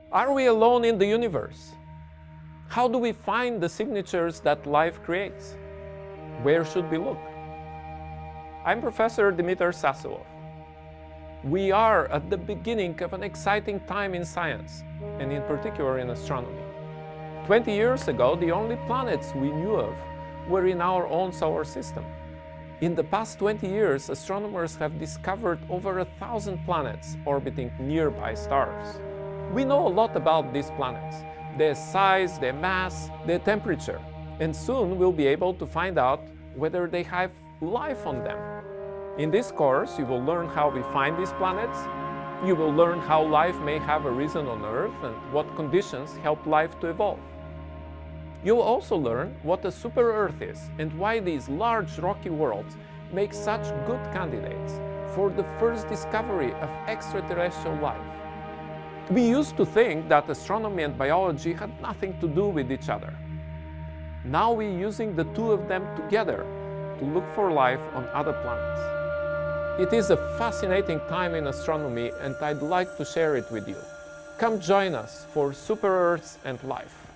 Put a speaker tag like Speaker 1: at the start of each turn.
Speaker 1: Are we alone in the universe? How do we find the signatures that life creates? Where should we look? I'm Professor Dimitar Sasilov. We are at the beginning of an exciting time in science, and in particular in astronomy. 20 years ago, the only planets we knew of were in our own solar system. In the past 20 years, astronomers have discovered over 1,000 planets orbiting nearby stars. We know a lot about these planets, their size, their mass, their temperature, and soon we'll be able to find out whether they have life on them. In this course, you will learn how we find these planets, you will learn how life may have arisen on Earth and what conditions help life to evolve. You'll also learn what a super-Earth is and why these large rocky worlds make such good candidates for the first discovery of extraterrestrial life. We used to think that astronomy and biology had nothing to do with each other. Now we're using the two of them together to look for life on other planets. It is a fascinating time in astronomy, and I'd like to share it with you. Come join us for super-Earths and life.